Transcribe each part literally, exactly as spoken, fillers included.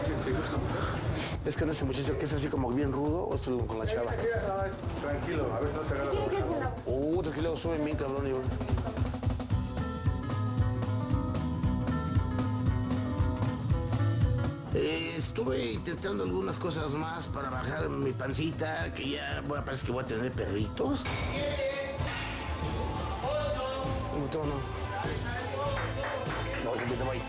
Es que no ese muchacho que es así como bien rudo o es con la chava. Tranquilo, a veces no te agarra. Uh, es que luego suben bien cabrón y bueno. Eh, estuve intentando algunas cosas más para bajar mi pancita, que ya bueno, parece que voy a tener perritos. No, no. No, que te voy.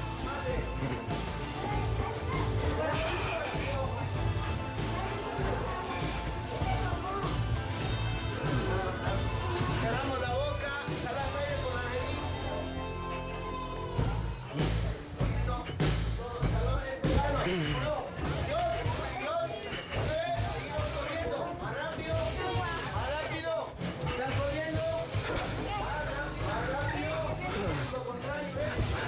Cerramos la boca, jalas aire por la nariz. Uno, Dios, Dios, seguimos corriendo. Más rápido, más rápido. Están corriendo. Más rápido, más rápido. Lo contrario.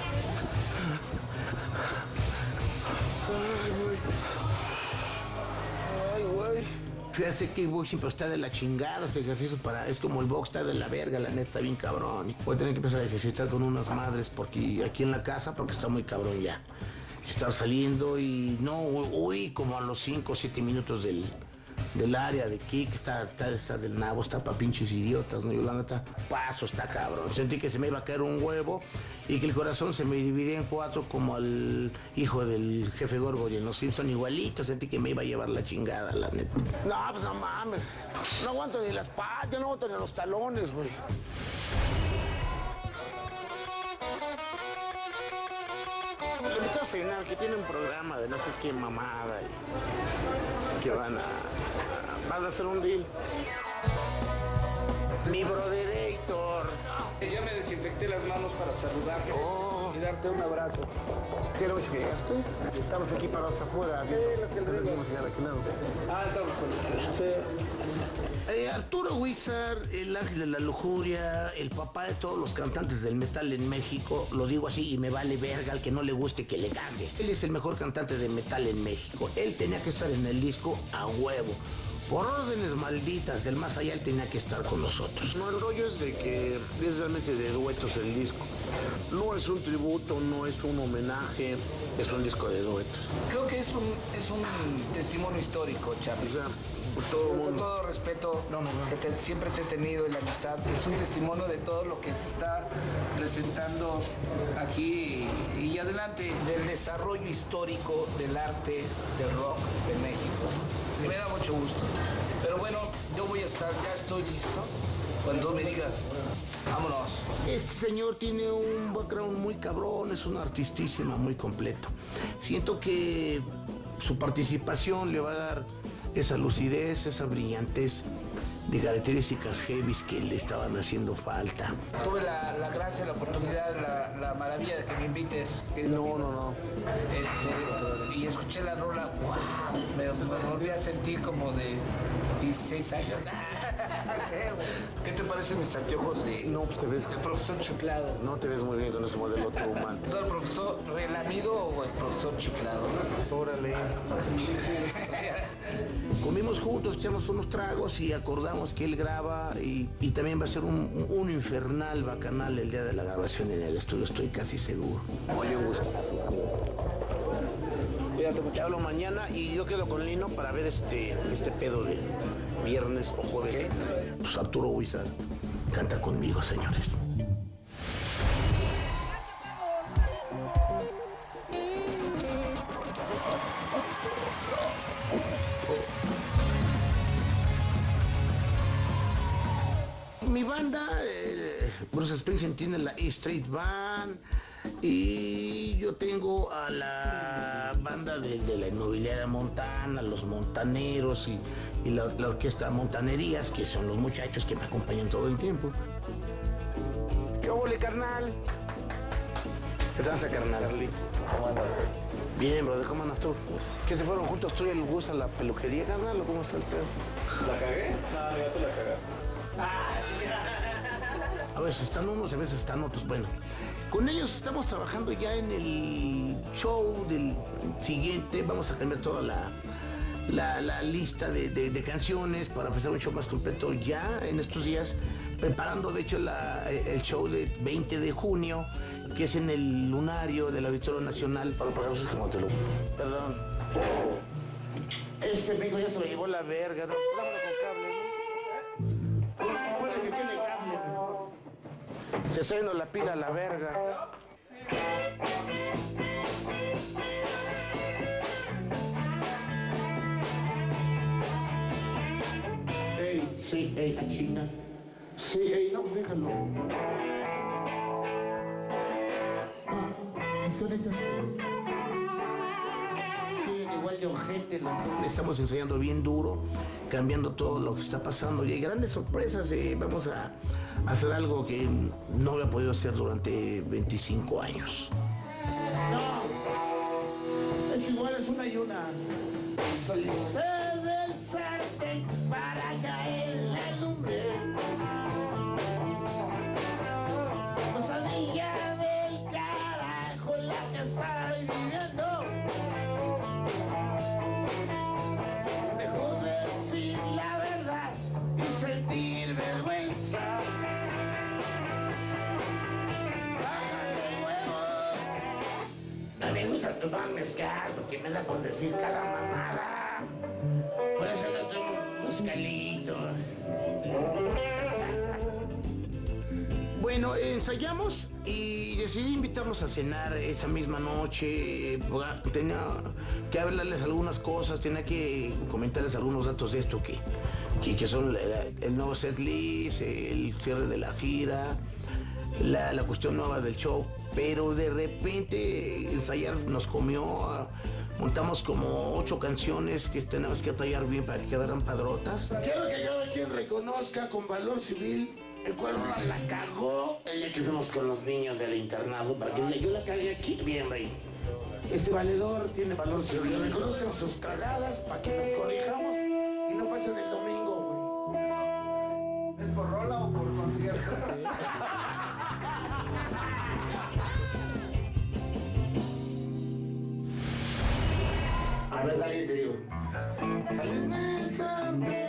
Ay, güey. Fíjate que el boxing pero está de la chingada ese ejercicio para... Es como el box está de la verga, la neta, bien cabrón. Voy a tener que empezar a ejercitar con unas madres porque aquí en la casa, porque está muy cabrón ya. Estar saliendo y no, uy, como a los cinco o siete minutos del, del área de kick, está, está, está del nabo, está pa' pinches idiotas, ¿no? Yo la neta, paso, está cabrón. Sentí que se me iba a caer un huevo y que el corazón se me dividía en cuatro como al hijo del jefe Gorgo y en Los Simpson igualito. Sentí que me iba a llevar la chingada, la neta. No, pues no mames. No aguanto ni las patas, no aguanto ni los talones, güey. Le invito a cenar, que tiene un programa de no sé qué mamada y que van a, a... Vas a hacer un deal. Mi broderator. Ya me desinfecté las manos para saludarte Oh. y darte un abrazo. ¿Tiene mucho que llegaste? Estamos aquí parados afuera. Sí, lo que le digo. Ah, estamos con... Sí. Eh, Arturo Wizard, el ángel de la lujuria, el papá de todos los cantantes del metal en México, lo digo así y me vale verga al que no le guste que le cambie. Él es el mejor cantante de metal en México. Él tenía que estar en el disco a huevo. Por órdenes malditas del más allá, él tenía que estar con nosotros. No, el rollo es de que es realmente de duetos el disco. No es un tributo, no es un homenaje, es un disco de duetos. Creo que es un, es un testimonio histórico, Charlie. O sea, por todo el Con mundo. todo respeto, No, no, no. que te- siempre te he tenido en la amistad, es un testimonio de todo lo que se está presentando aquí y, y adelante del desarrollo histórico del arte del rock de México. Me da mucho gusto. Pero bueno, yo voy a estar, ya estoy listo. Cuando me digas, vámonos. Este señor tiene un background muy cabrón, es una artistísima muy completo. Siento que su participación le va a dar esa lucidez, esa brillantez de características heavies que le estaban haciendo falta. Tuve la, la gracia, la oportunidad, la, la maravilla de que me invites. querido No, amigo. no, no. Este, y escuché la rola, wow, me, me volví a sentir como de dieciséis años. ¿Qué te parecen mis anteojos de No, pues te ves, el profesor chiflado? no te ves muy bien con ese modelo humano. ¿Es el profesor relamido o el profesor chiflado? Órale. Comimos juntos, echamos unos tragos y acordamos que él graba y, y también va a ser un, un infernal bacanal el día de la grabación en el estudio, estoy casi seguro. Oye, un gusto. Cuídate, te hablo mañana y yo quedo con Lino para ver este, este pedo de viernes o jueves. Pues Arturo Wizard canta conmigo, señores. Mi banda, eh, Bruce Springsteen tiene la E Street Band y yo tengo a la banda de, de la inmobiliaria Montana, los Montaneros y, y la, la orquesta Montanerías, que son los muchachos que me acompañan todo el tiempo. ¿Qué óvole, carnal? ¿Qué tranza, carnal? ¿Cómo andas? Bien, brother, ¿cómo andas tú? ¿Qué se fueron juntos tú y el Gus a la peluquería, carnal, o cómo está el pedo? ¿La cagué? No, ya te la cagaste. A veces están unos, a veces están otros. Bueno, con ellos estamos trabajando ya en el show del siguiente. Vamos a cambiar toda la, la, la lista de, de, de canciones para ofrecer un show más completo ya en estos días. preparando de hecho la, el show de veinte de junio, que es en el lunario del Auditorio Nacional. Para pagarlos como te lo... Perdón. Ese mico ya se lo llevó la verga, ¿no? Dámelo con cable, ¿no? Puede que tiene cable, mejor. Se está yendo la pila a la verga. Ey, sí, ey, la chinga. Sí, ey, no, pues déjalo. Ah, desconectaste, güey. Sí, igual de ojete. Estamos ensayando bien duro, cambiando todo lo que está pasando. Y hay grandes sorpresas. Eh, vamos a hacer algo que no había podido hacer durante veinticinco años. No, es igual, es una y una. Salicé del sartén para caer en la lumbre. Cosadilla del carajo en la que estoy viviendo. Es mejor decir la verdad y sentir vergüenza. Bájale huevos. No me gusta tomar mezcal porque me da por decir cada mamada. Por eso no tomo mezcalito. Bueno, ensayamos y decidí invitarlos a cenar esa misma noche. Tenía que hablarles algunas cosas, tenía que comentarles algunos datos de esto que, que, que son el, el nuevo set list, el cierre de la gira, la, la cuestión nueva del show. Pero de repente ensayar nos comió. Montamos como ocho canciones que tenemos que tallar bien para que quedaran padrotas. Quiero que cada quien reconozca con valor civil el cual la cagó el día que fuimos con los niños del internado para que diga, yo la cagué aquí. Bien, rey. Este valedor tiene valor civil. Que reconozcan sus cagadas para que las corrijamos y no pasen el domingo, güey. ¿Es por rola o por concierto? A ver, dale, te digo. Salen del sartén.